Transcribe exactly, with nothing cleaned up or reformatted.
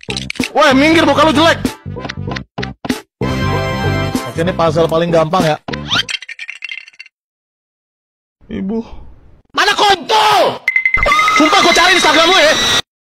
Woi, minggir, muka lu jelek. Oke, ini puzzle paling gampang ya. Ibu. Mana kontol? Sumpah gue cari Instagram lu ya.